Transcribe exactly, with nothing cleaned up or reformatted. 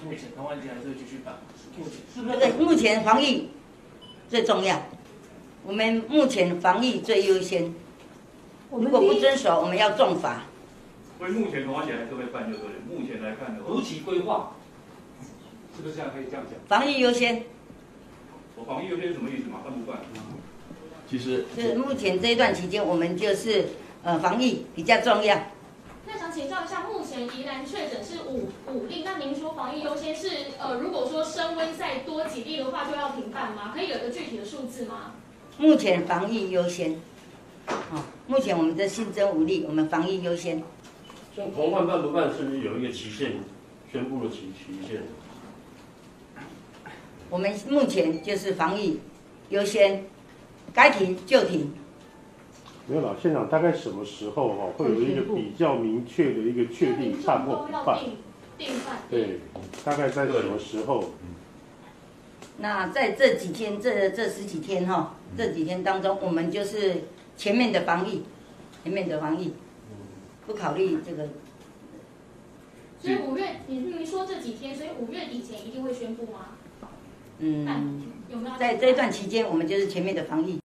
目前台湾节还是会继续办，目前是不是？对，目前防疫最重要，我们目前防疫最优先。如果不遵守，我们要重罚。 所以目前台湾节还是会办，就对了。目前来看的话， 如期规划，是不是这样可以这样讲？ 防疫优先。 我防疫优先是什么意思嘛？办不办？ 其实是目前这一段期间，我们就是呃防疫比较重要。 那想请教一下，目前宜兰确诊是五五例，那您说防疫优先是呃，如果说升温再多几例的话，就要停办吗？可以有个具体的数字吗？ 目前防疫优先。哦，目前我们的新增五例，我们防疫优先。 像同伴办不办，是不是有一个期限宣布的期期限？ 我们目前就是防疫优先，该停就停。 没有啦，现场大概什么时候哈、哦、会有一个比较明确的一个确定办或不办？ 定办。 对，大概在什么时候？ 那在这几天，这这十几天哈、哦，这几天当中，我们就是前面的防疫，前面的防疫，不考虑这个。 所以五月，你您说这几天，所以五月底前一定会宣布吗？ 嗯， 有没有？ 在这一段期间，我们就是前面的防疫。